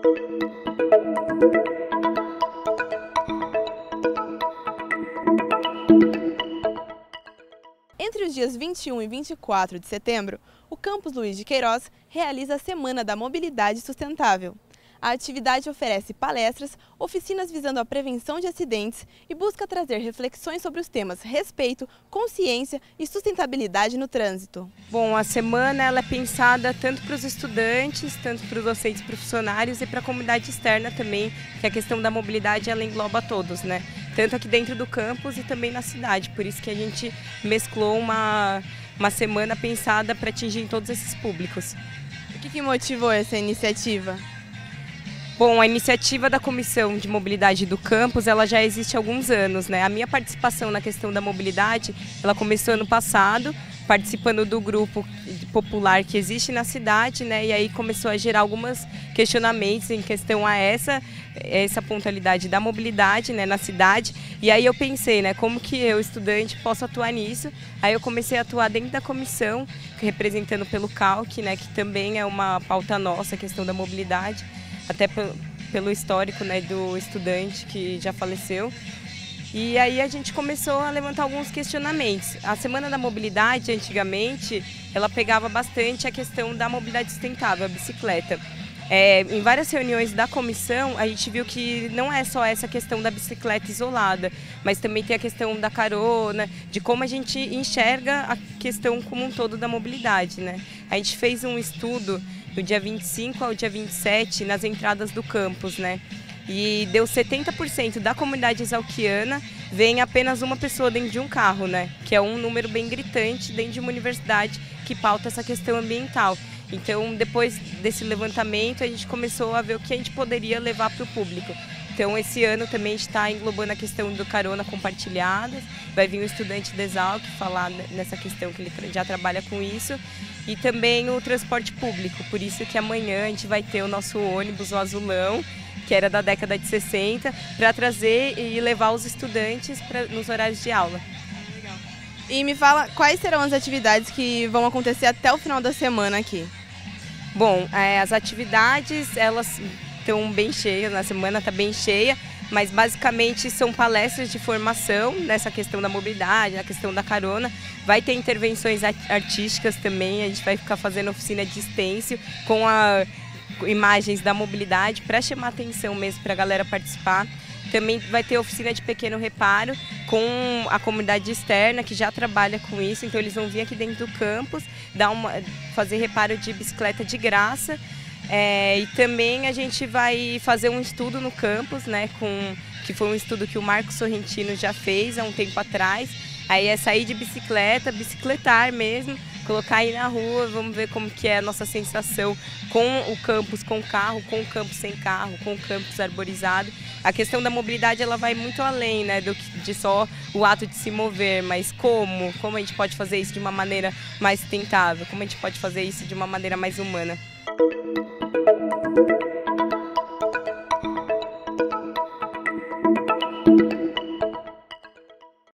Entre os dias 21 e 24 de setembro, o Campus Luiz de Queiroz realiza a Semana da Mobilidade Sustentável. A atividade oferece palestras, oficinas visando a prevenção de acidentes e busca trazer reflexões sobre os temas respeito, consciência e sustentabilidade no trânsito. Bom, a semana ela é pensada tanto para os estudantes, tanto para os docentes profissionários e para a comunidade externa também, que a questão da mobilidade ela engloba todos, né? Tanto aqui dentro do campus e também na cidade. Por isso que a gente mesclou uma semana pensada para atingir todos esses públicos. O que motivou essa iniciativa? Bom, a iniciativa da Comissão de Mobilidade do Campus, ela já existe há alguns anos, né? A minha participação na questão da mobilidade, ela começou ano passado, participando do grupo popular que existe na cidade, né? E aí começou a gerar alguns questionamentos em questão a essa pontualidade da mobilidade, né, na cidade. E aí eu pensei, né, como que eu, estudante, posso atuar nisso? Aí eu comecei a atuar dentro da comissão, representando pelo CALC, né, que também é uma pauta nossa, a questão da mobilidade, até pelo histórico, né, do estudante que já faleceu. E aí a gente começou a levantar alguns questionamentos. A Semana da Mobilidade, antigamente, ela pegava bastante a questão da mobilidade sustentável, a bicicleta. Em várias reuniões da comissão, a gente viu que não é só essa questão da bicicleta isolada, mas também tem a questão da carona, de como a gente enxerga a questão como um todo da mobilidade, né? A gente fez um estudo do dia 25 ao dia 27 nas entradas do campus, né? E deu 70% da comunidade exalquiana vem apenas uma pessoa dentro de um carro, né? Que é um número bem gritante dentro de uma universidade que pauta essa questão ambiental. Então, depois desse levantamento, a gente começou a ver o que a gente poderia levar para o público. Então, esse ano também a gente está englobando a questão do carona compartilhada. Vai vir um estudante da Exalc falar nessa questão, que ele já trabalha com isso. E também o transporte público, por isso que amanhã a gente vai ter o nosso ônibus, o azulão, que era da década de 60, para trazer e levar os estudantes nos horários de aula. Legal. E me fala quais serão as atividades que vão acontecer até o final da semana aqui? Bom, as atividades elas estão bem cheias, na semana está bem cheia, mas basicamente são palestras de formação nessa questão da mobilidade, na questão da carona. Vai ter intervenções artísticas também, a gente vai ficar fazendo oficina de stencil com imagens da mobilidade para chamar atenção mesmo para a galera participar. Também vai ter oficina de pequeno reparo com a comunidade externa que já trabalha com isso, então eles vão vir aqui dentro do campus, fazer reparo de bicicleta de graça. E também a gente vai fazer um estudo no campus, né, que foi um estudo que o Marcos Sorrentino já fez há um tempo atrás. Aí é sair de bicicleta, bicicletar mesmo, colocar aí na rua, vamos ver como que é a nossa sensação com o campus com carro, com o campus sem carro, com o campus arborizado. A questão da mobilidade ela vai muito além, né, de só o ato de se mover, mas como a gente pode fazer isso de uma maneira mais sustentável, como a gente pode fazer isso de uma maneira mais humana.